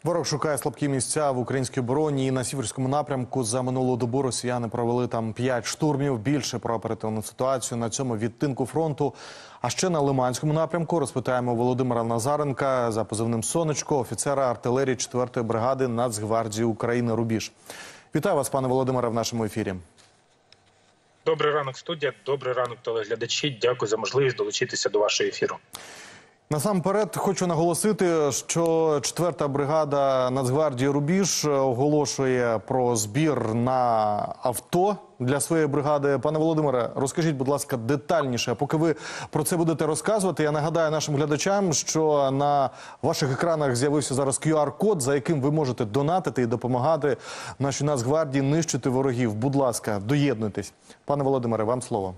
Ворог шукає слабкі місця в українській обороні. І на Сіверському напрямку за минулу добу росіяни провели там 5 штурмів. Більше про оперативну ситуацію на цьому відтинку фронту. А ще на Лиманському напрямку розпитаємо Володимира Назаренка за позивним «Сонечко», офіцера артилерії 4-ї бригади Нацгвардії України «Рубіж». Вітаю вас, пане Володимире, в нашому ефірі. Добрий ранок, студія. Добрий ранок, телеглядачі. Дякую за можливість долучитися до вашого ефіру. Насамперед хочу наголосити, що 4-та бригада Нацгвардії «Рубіж» оголошує про збір на авто для своєї бригади. Пане Володимире, розкажіть, будь ласка, детальніше. А поки ви про це будете розказувати, я нагадаю нашим глядачам, що на ваших екранах з'явився зараз QR-код, за яким ви можете донатити і допомагати нашій Нацгвардії нищити ворогів. Будь ласка, доєднуйтесь. Пане Володимире, вам слово.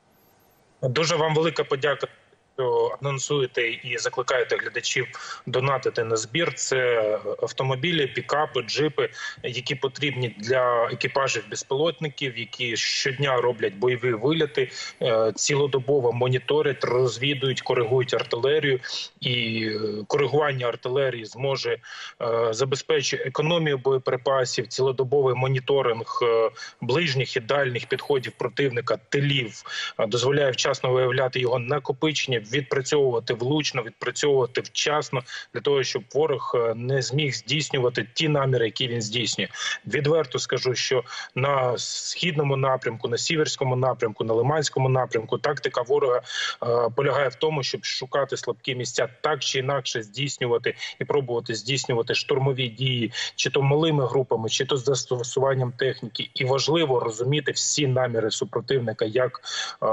Дуже вам велика подяка, що анонсуєте і закликаєте глядачів донатити на збір. Це автомобілі, пікапи, джипи, які потрібні для екіпажів безпілотників, які щодня роблять бойові вильоти, цілодобово моніторять, розвідують, коригують артилерію. І коригування артилерії зможе забезпечити економію боєприпасів, цілодобовий моніторинг ближніх і дальніх підходів противника, тилів, дозволяє вчасно виявляти його накопичення, відпрацьовувати влучно, відпрацьовувати вчасно, для того, щоб ворог не зміг здійснювати ті наміри, які він здійснює. Відверто скажу, що на східному напрямку, на сіверському напрямку, на лиманському напрямку тактика ворога полягає в тому, щоб шукати слабкі місця, так чи інакше здійснювати і пробувати здійснювати штурмові дії, чи то малими групами, чи то з застосуванням техніки. І важливо розуміти всі наміри супротивника, як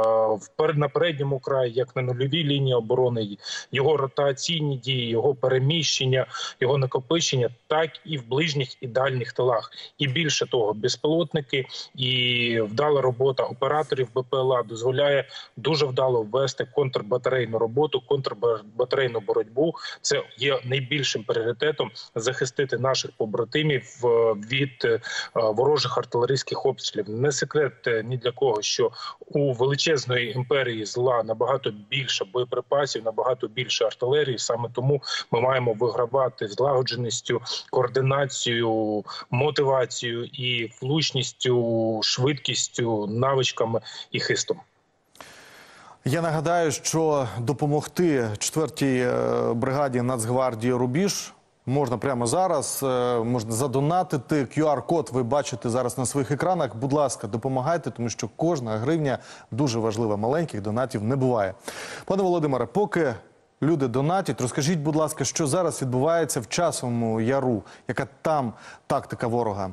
на передньому краї, як на нульовій лінії оборони, його ротаційні дії, його переміщення, його накопичення, так і в ближніх і дальніх тилах. І більше того, безпілотники і вдала робота операторів БПЛА дозволяє дуже вдало ввести контрбатарейну роботу, контрбатарейну боротьбу. Це є найбільшим пріоритетом – захистити наших побратимів від ворожих артилерійських обстрілів. Не секрет ні для кого, що у величезної імперії зла набагато більше боєприпасів, набагато більше артилерії. Саме тому ми маємо вигравати злагодженістю, координацією, мотивацією і влучністю, швидкістю, навичками і хистом. Я нагадаю, що допомогти 4-й бригаді Нацгвардії «Рубіж» можна прямо зараз, можна задонатити. QR-код ви бачите зараз на своїх екранах. Будь ласка, допомагайте, тому що кожна гривня дуже важлива. Маленьких донатів не буває. Пане Володимире, поки люди донатять, розкажіть, будь ласка, що зараз відбувається в Часовому Яру? Яка там тактика ворога?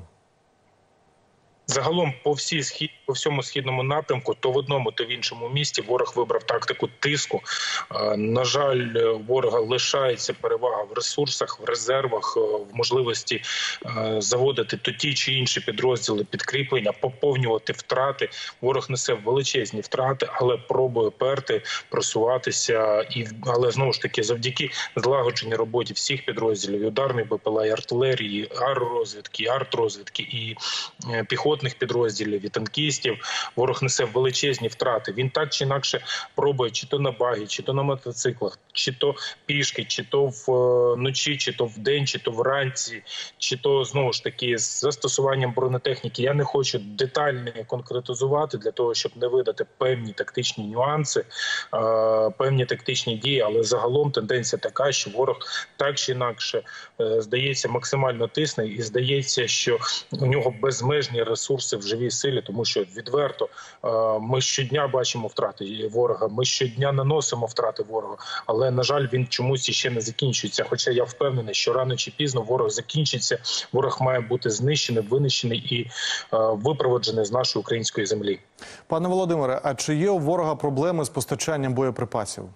Загалом по всьому східному напрямку, то в одному, то в іншому місті ворог вибрав тактику тиску. На жаль, ворога лишається перевага в ресурсах, в резервах, в можливості заводити то ті чи інші підрозділи, підкріплення, поповнювати втрати. Ворог несе величезні втрати, але пробує перти, просуватися. Але знову ж таки, завдяки злагодженій роботі всіх підрозділів, і ударної БПЛА, і артилерії, і аеророзвідки, і артрозвідки, і піхотних підрозділів, і танкістів, ворог несе величезні втрати. Він так чи інакше пробує чи то на багі, чи то на мотоциклах, чи то пішки, чи то вночі, чи то вдень, чи то вранці, чи то, знову ж таки, з застосуванням бронетехніки. Я не хочу детально конкретизувати для того, щоб не видати певні тактичні нюанси, певні тактичні дії, але загалом тенденція така, що ворог так чи інакше, здається, максимально тисне і здається, що у нього безмежні ресурси в живій силі, тому що відверто ми щодня бачимо втрати ворога, ми щодня наносимо втрати ворога, але, на жаль, він чомусь іще не закінчується. Хоча я впевнений, що рано чи пізно ворог закінчиться, ворог має бути знищений, винищений і випроводжений з нашої української землі. Пане Володимире, а чи є у ворога проблеми з постачанням боєприпасів?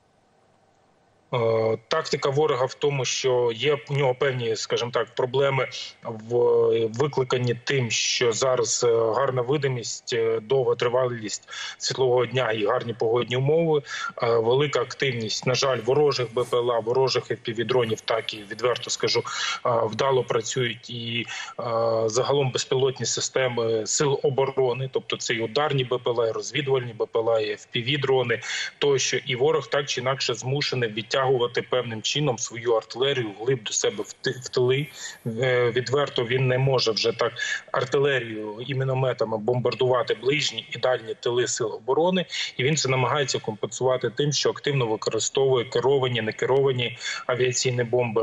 Тактика ворога в тому, що є у нього певні, скажімо так, проблеми викликані тим, що зараз гарна видимість, довга тривалість світлового дня і гарні погодні умови, велика активність, на жаль, ворожих БПЛА, ворожих FPV-дронів, так і відверто скажу, вдало працюють і загалом безпілотні системи сил оборони, тобто це і ударні БПЛА, і розвідувальні БПЛА, і FPV-дрони тощо, і ворог так чи інакше змушений відтягувати підтягувати певним чином свою артилерію вглиб до себе в тили. Відверто він не може вже так артилерію і мінометами бомбардувати ближні і дальні тили сил оборони. І він це намагається компенсувати тим, що активно використовує керовані, некеровані авіаційні бомби,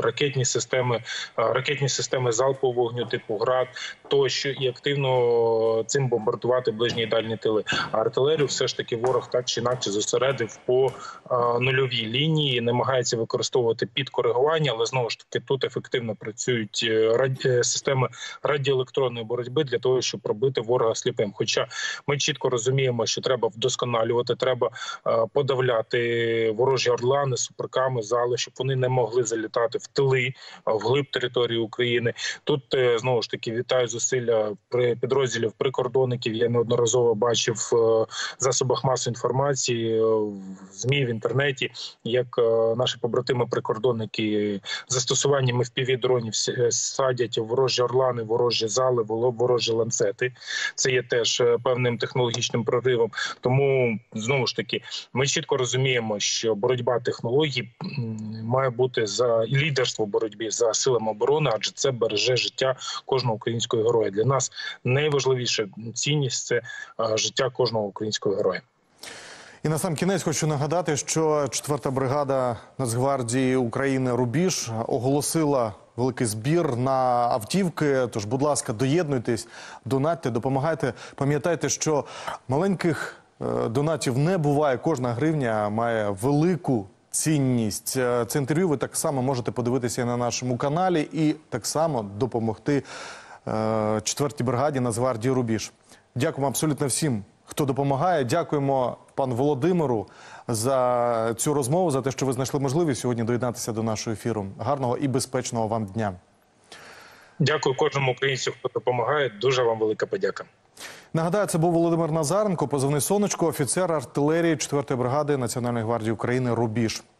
ракетні системи залпового вогню типу «Град», тощо, і активно цим бомбардувати ближні і дальні тили. А артилерію все ж таки ворог так чи інакше зосередив по нульовій лінії, намагається використовувати під коригування, але знову ж таки тут ефективно працюють системи радіоелектронної боротьби для того, щоб пробити ворога сліпим. Хоча ми чітко розуміємо, що треба вдосконалювати, треба подавляти ворожі орлани, суперками, зали, щоб вони не могли залітати в тили, вглиб території України. Тут знову ж таки вітаю зусилля підрозділів прикордонників. Я неодноразово бачив в засобах масової інформації, в ЗМІ, в інтернеті, як наші побратими-прикордонники застосуванням FPV-дронів садять ворожі орлани, ворожі зали, ворожі ланцети. Це є теж певним технологічним проривом. Тому, знову ж таки, ми чітко розуміємо, що боротьба технологій має бути за лідерство в боротьбі за силами оборони, адже це береже життя кожного українського героя. Для нас найважливіша цінність – це життя кожного українського героя. І на сам кінець хочу нагадати, що 4-та бригада Нацгвардії України «Рубіж» оголосила великий збір на автівки. Тож, будь ласка, доєднуйтесь, донатьте, допомагайте. Пам'ятайте, що маленьких донатів не буває. Кожна гривня має велику цінність. Це інтерв'ю ви так само можете подивитися на нашому каналі і так само допомогти 4-й бригаді Нацгвардії «Рубіж». Дякуємо абсолютно всім, хто допомагає. Дякуємо пану Володимиру за цю розмову, за те, що ви знайшли можливість сьогодні доєднатися до нашого ефіру. Гарного і безпечного вам дня. Дякую кожному українцю, хто допомагає. Дуже вам велика подяка. Нагадаю, це був Володимир Назаренко, позивний «Сонечко», офіцер артилерії 4-ї бригади Національної гвардії України «Рубіж».